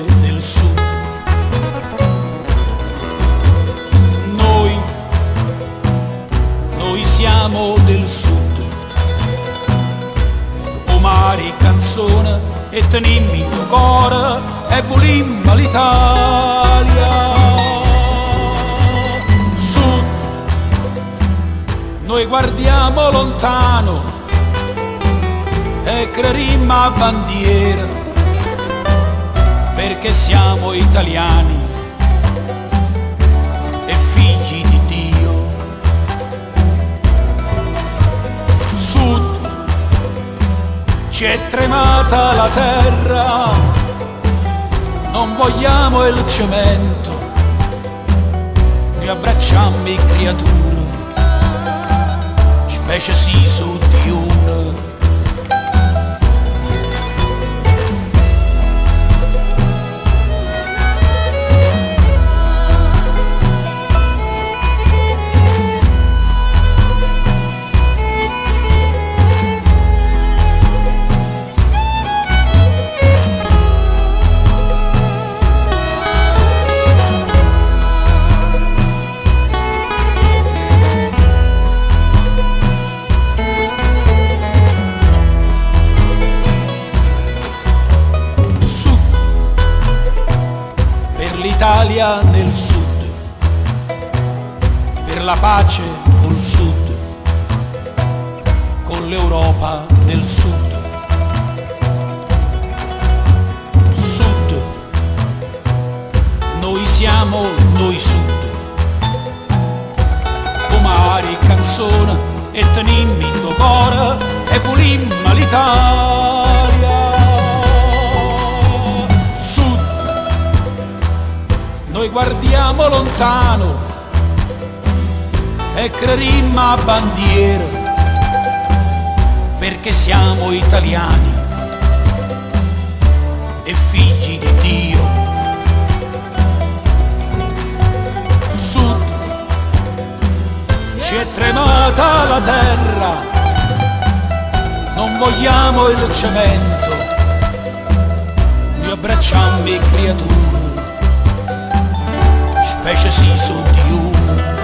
del sud. Noi siamo del sud, o mare canzone e tenimmo in tuo cuore e volimmo l'Italia. Sud, noi guardiamo lontano e crederimmo a bandiera, perché siamo italiani e figli di Dio. Sud, ci è tremata la terra, non vogliamo il cemento, noi abbracciamo i creature, specie sì su di una. L'Italia nel sud, per la pace col sud, con l'Europa nel sud. Sud, noi siamo noi sud, o mare canzone e tenimmo in tuo cuore e volimmo l'Italia. Noi guardiamo lontano e crederimmo a bandiera, perché siamo italiani e figli di Dio. Sud, ci è tremata la terra, non vogliamo il cemento, noi abbracciamo le creature, specie sì su di una.